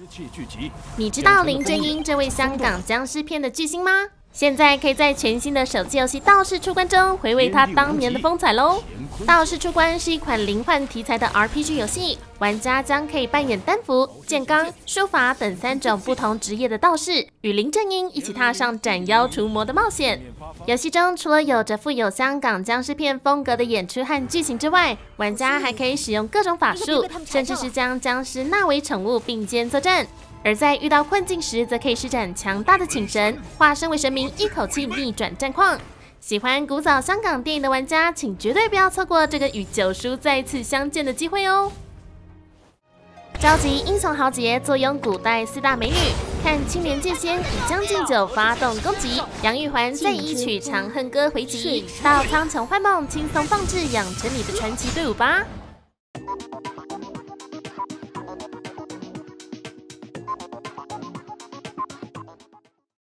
你知道林正英这位香港僵尸片的巨星吗？现在可以在全新的手机游戏《道士出关》中回味他当年的风采喽！《道士出关》是一款灵幻题材的 RPG 游戏，玩家将可以扮演丹符、剑罡、书法等3种不同职业的道士，与林正英一起踏上斩妖除魔的冒险。游戏中除了有着富有香港僵尸片风格的演出和剧情之外，玩家还可以使用各种法术，甚至是将僵尸纳为宠物并肩作战。而在遇到困境时，则可以施展强大的请神，化身为神明，一口气逆转战况。喜欢古早香港电影的玩家，请绝对不要错过这个与九叔再次相见的机会哦！召集英雄豪杰，坐拥古代4大美女，看青莲剑仙以将进酒发动攻击，杨玉环再以曲《长恨歌》回击，到苍穹幻梦轻松放置养成你的传奇队伍吧！